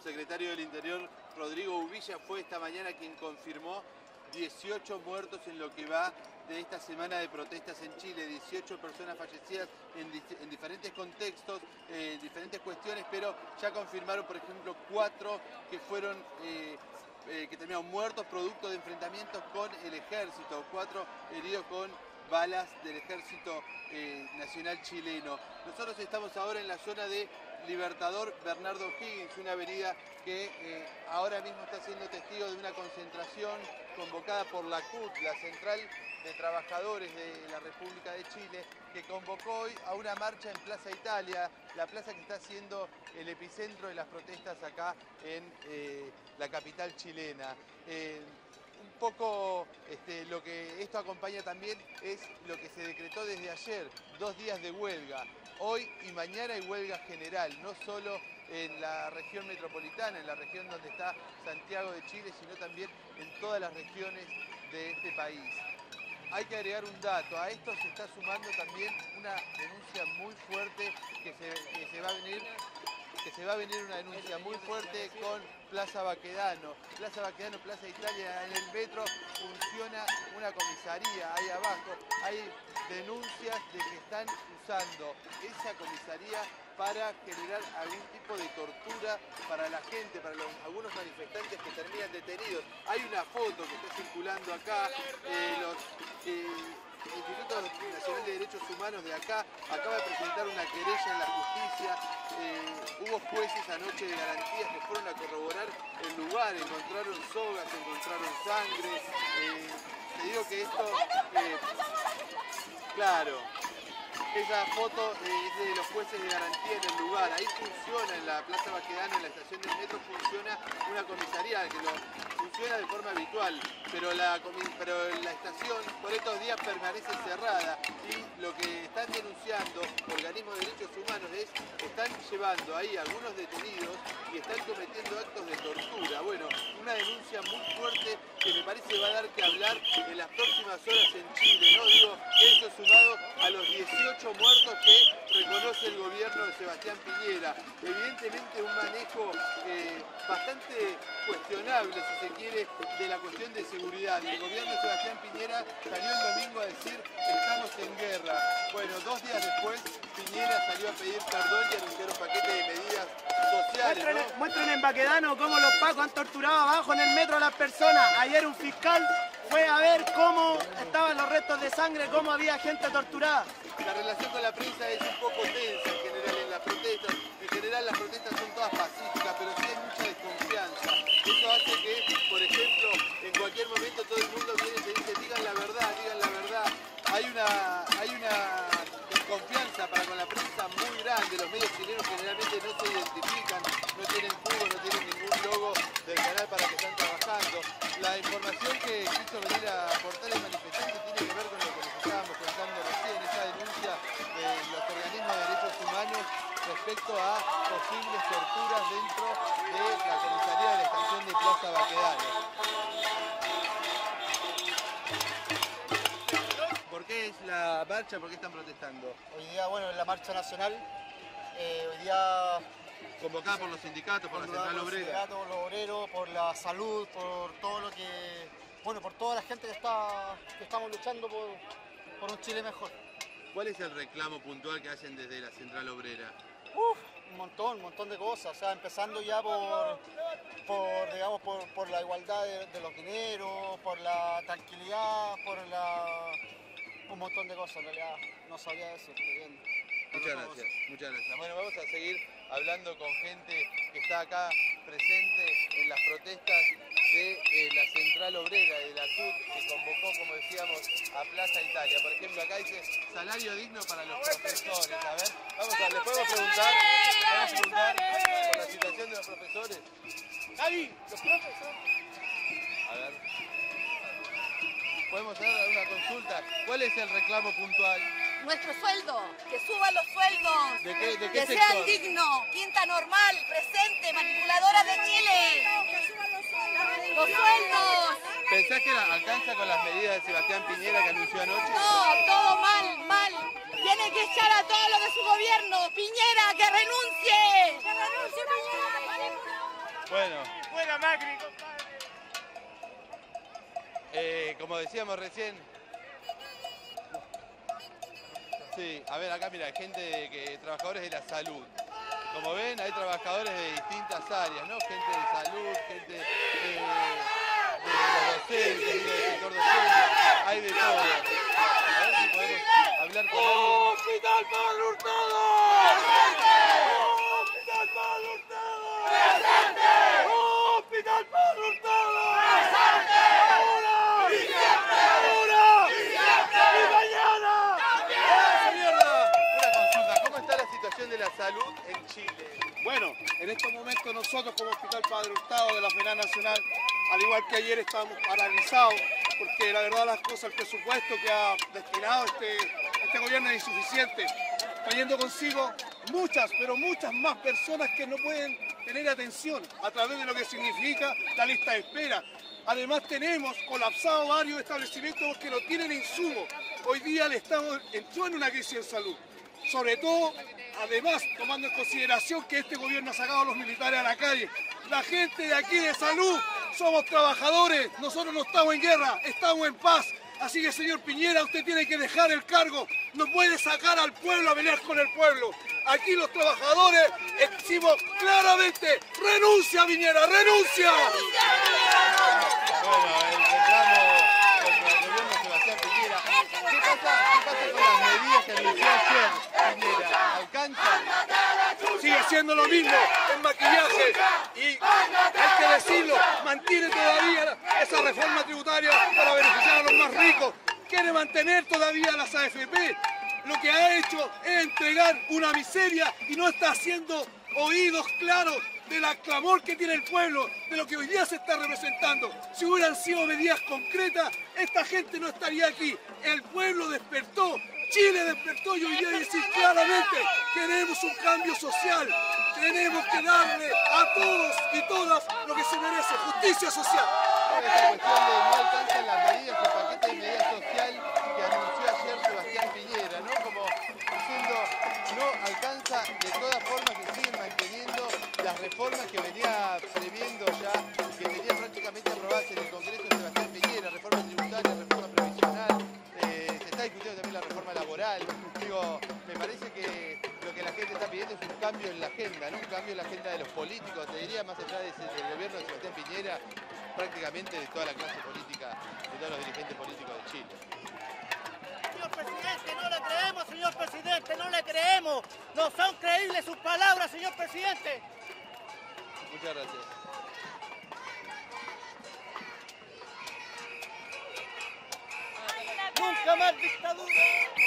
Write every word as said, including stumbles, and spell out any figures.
secretario del Interior, Rodrigo Ubilla, fue esta mañana quien confirmó dieciocho muertos en lo que va de esta semana de protestas en Chile, dieciocho personas fallecidas en, en diferentes contextos, en eh, diferentes cuestiones, pero ya confirmaron, por ejemplo, cuatro que fueron eh, eh, que terminaron muertos producto de enfrentamientos con el ejército, cuatro heridos con balas del ejército eh, nacional chileno. Nosotros estamos ahora en la zona de Libertador Bernardo O'Higgins, una avenida que eh, ahora mismo está siendo testigo de una concentración convocada por la C U T, la Central de Trabajadores de la República de Chile, que convocó hoy a una marcha en Plaza Italia, la plaza que está siendo el epicentro de las protestas acá en eh, la capital chilena. Eh, Un poco este, lo que esto acompaña también es lo que se decretó desde ayer, dos días de huelga. Hoy y mañana hay huelga general, no solo en la región metropolitana, en la región donde está Santiago de Chile, sino también en todas las regiones de este país. Hay que agregar un dato, a esto se está sumando también una denuncia muy fuerte que se, que se va a venir que se va a venir una denuncia muy fuerte con Plaza Baquedano. Plaza Baquedano, Plaza Italia, en el metro funciona una comisaría ahí abajo. Hay denuncias de que están usando esa comisaría para generar algún tipo de tortura para la gente, para los, algunos manifestantes que terminan detenidos. Hay una foto que está circulando acá, eh, los... Eh, el Instituto Nacional de Derechos Humanos de acá acaba de presentar una querella en la justicia. Eh, hubo jueces anoche de garantías que fueron a corroborar el lugar, encontraron sogas, encontraron sangre. Eh, te digo que esto, eh, claro, esa foto eh, es de los jueces de garantía en el lugar. Ahí funciona en la Plaza Baquedano, en la estación del metro, funciona una comisaría que lo funciona de forma habitual, pero la, pero la estación por estos días permanece cerrada y lo que están denunciando organismos de derechos humanos es que están llevando ahí a algunos detenidos y están cometiendo actos de tortura. Bueno, una denuncia muy fuerte que me parece va a dar que hablar en las próximas horas en Chile, ¿no? Digo, eso sumado a los dieciocho muertos que reconoce el gobierno de Sebastián Piñera. Evidentemente un manejo eh, bastante cuestionable, si se quiere, de la cuestión de seguridad. Y el gobierno de Sebastián Piñera salió el domingo a decir estamos en guerra. Bueno, dos días después Piñera salió a pedir perdón y anunciar un paquete de medidas sociales, muestren, ¿no? muestren en Baquedano cómo los pacos han torturado abajo en el metro a las personas. Ayer un fiscal fue a ver cómo estaban los restos de sangre, cómo había gente torturada. La relación con la prensa es un poco tensa en general en las protestas. En general las protestas son todas pacíficas, pero sí hay mucha desconfianza. Eso hace que, por ejemplo, en cualquier momento todo el mundo viene y te dice digan la verdad, digan la verdad. Hay una, hay una desconfianza para con la prensa muy grande. Los medios chilenos generalmente no se identifican, no tienen cubo, no tienen ningún logo del canal para que están trabajando. La información que quiso venir a aportar el manifestante tiene que ver con lo que les estábamos contando recién, esa denuncia de los organismos de derechos humanos respecto a posibles torturas dentro de la comisaría de la estación de Plaza Baquedano. ¿Por qué es la marcha? ¿Por qué están protestando? Hoy día, bueno, en la marcha nacional, eh, hoy día... Convocada por los sindicatos, por la central por obrera. Los sindicatos, por los obreros, por la salud, por todo lo que... Bueno, por toda la gente que está que estamos luchando por, por un Chile mejor. ¿Cuál es el reclamo puntual que hacen desde la central obrera? Uf, un montón, un montón de cosas. O sea, empezando ya por, por digamos, por, por la igualdad de, de los dineros, por la tranquilidad, por la... un montón de cosas en realidad. No sabría decirte bien. Muchas gracias, muchas gracias. Bueno, vamos a seguir hablando con gente que está acá presente en las protestas de eh, la central obrera, de la C U T, que convocó, como decíamos, a Plaza Italia. Por ejemplo, acá dice salario digno para los profesores. A ver, vamos a, ¿les podemos preguntar? ¿Podemos preguntar por la situación de los profesores? Gaby, los profesores. A ver. Podemos hacer una consulta. ¿Cuál es el reclamo puntual? Nuestro sueldo, que suban los sueldos, ¿De qué, de qué que sector? sean dignos, quinta normal, presente, manipuladora de Chile. Los sueldos. ¿Pensás que la alcanza con las medidas de Sebastián Piñera que anunció anoche? No, todo mal, mal. Tiene que echar a todos los de su gobierno. Piñera, que renuncie. Que renuncie Piñera. Bueno. Fuera Macri, compadre. Eh, como decíamos recién, sí, a ver acá mira, gente de, que trabajadores de la salud. Como ven, hay trabajadores de distintas áreas, ¿no? Gente de salud, gente de, de los docentes, digo, del sector docente, hay de todo. A ver si podemos hablar con alguien. ¡Hospital Pablo Hurtado! ¡Hospital Pablo Hurtado! ¡Presente! ¡Hospital Pablo Hurtado! ¡Presente! ¡Ahora! ¡Y siempre! ¡Ahora! ¡Y siempre! ¡Y mañana! ¡Ah, mierda! Una consulta, ¿cómo está la situación de la salud en Chile? Bueno, en estos momentos nosotros como Hospital Padre Hurtado de la Federal Nacional, al igual que ayer, estamos paralizados porque la verdad las cosas, el presupuesto que ha destinado este, este gobierno es insuficiente, trayendo consigo muchas, pero muchas más personas que no pueden tener atención a través de lo que significa la lista de espera. Además tenemos colapsado varios establecimientos porque no tienen insumos. Hoy día el Estado entró en una crisis en salud. Sobre todo, además, tomando en consideración que este gobierno ha sacado a los militares a la calle. La gente de aquí de salud somos trabajadores, nosotros no estamos en guerra, estamos en paz. Así que, señor Piñera, usted tiene que dejar el cargo, no puede sacar al pueblo a pelear con el pueblo. Aquí los trabajadores decimos claramente, renuncia, Piñera, renuncia. Bueno, el reclamo contra el gobierno Sebastián Piñera. ¿Qué pasa, qué pasa con las medidas que anunció ayer Piñera? ¿Alcanzan? Sigue siendo lo mismo, el maquillaje, y hay que decirlo, mantiene todavía esa reforma tributaria para beneficiar a los más ricos, quiere mantener todavía las A F P, lo que ha hecho es entregar una miseria y no está haciendo oídos claros del clamor que tiene el pueblo, de lo que hoy día se está representando. Si hubieran sido medidas concretas, esta gente no estaría aquí. El pueblo despertó, Chile despertó y hoy día decir claramente, queremos un cambio social, tenemos que darle a todos y todas lo que se merece, justicia social. Esta cuestión de no alcanzan las medidas, el paquete de medidas social que anunció ayer Sebastián Piñera, ¿no? Como diciendo, no alcanza, de todas formas se siguen manteniendo las reformas que venía previendo ya, que tenía prácticamente aprobadas en el Congreso de Sebastián Piñera, reforma tributaria, reforma previsional, eh, se está discutiendo también la reforma laboral. Digo, me parece que lo que la gente está pidiendo es un cambio en la agenda, ¿no? Un cambio en la agenda de los políticos, te diría más allá de ese, del gobierno de Sebastián Piñera, prácticamente de toda la clase política, de todos los dirigentes políticos de Chile. Señor presidente, no le creemos, señor presidente, no le creemos. No son creíbles sus palabras, señor presidente. Muchas gracias. Nunca más dictadura.